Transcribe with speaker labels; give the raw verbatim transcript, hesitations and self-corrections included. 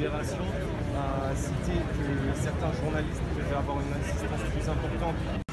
Speaker 1: Libération a cité que certains journalistes devaient avoir une assistance plus importante